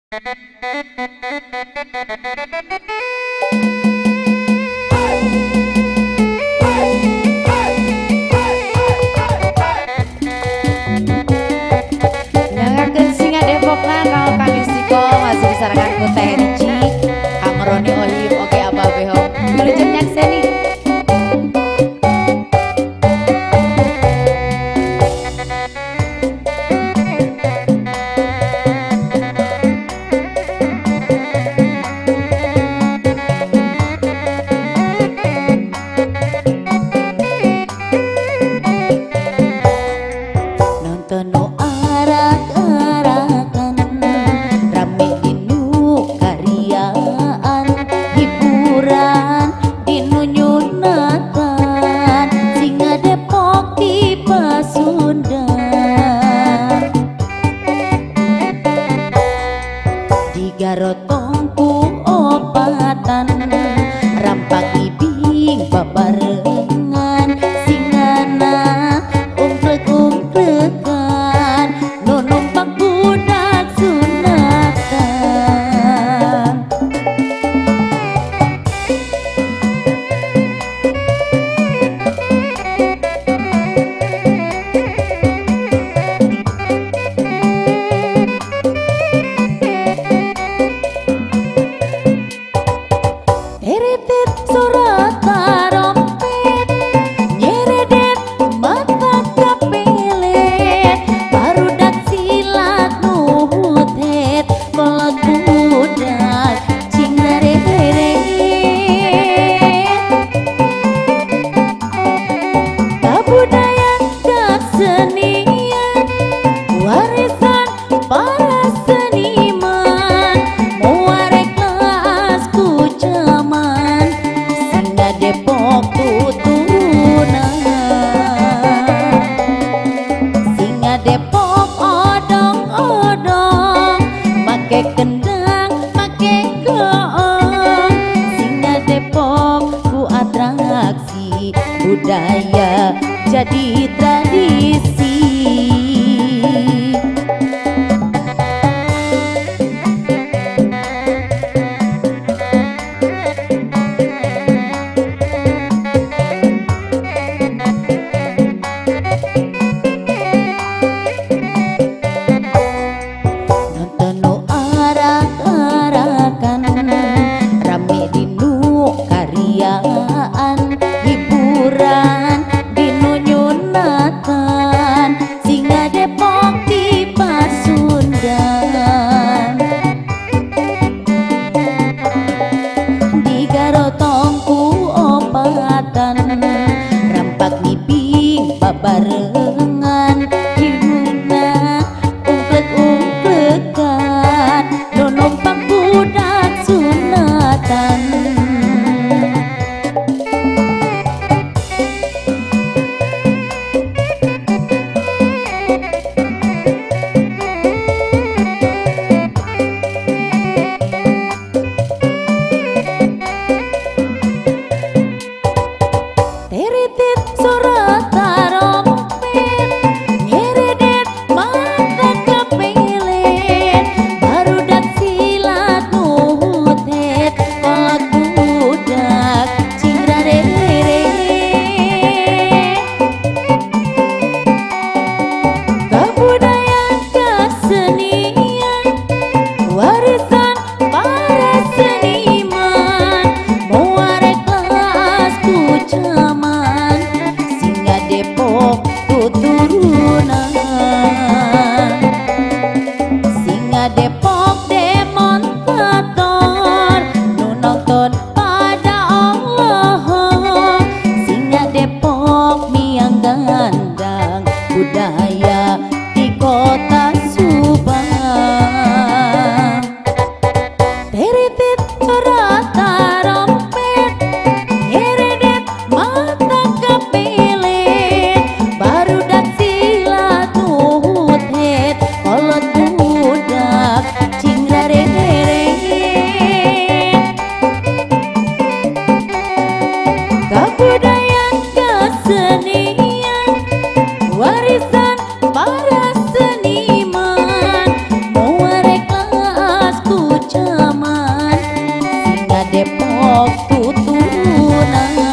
Jangan Singa Depok nah kalau kami siko masih disarankan ku Heni Kang Roni Ohim oke abah beho dulu jenyak seni. Garotongku obatan rampak ibing babarengan singana umplek-umplekan nu numpak budak sunatan. Depok tuturunan Singa Depok odong-odong make kendang make goong. Singa Depok ku atraksi budaya jadi tradisi. Hiburan dinu nyunatan Singa Depok di Pasundan. Di garotongku obatan rampak ngibing babarengan hidungna umplek-umplekan nu numpak budak sunatan. Tiritit surat tarompet nyeredet mata kepelet barudak silat nuhutet kolak budak cingrarere kebudayaan kesenian warisan para seniman muarek kelas kucaman Singa Depok tuturunan Singa Depok demonstrator nu nonton pada Allah. Singa Depok miang gandang budaya di kota Subang. Tiritit surat tarompet nyeredet mata kepelet barudak silat nuhutet kolot budak Depok tutunan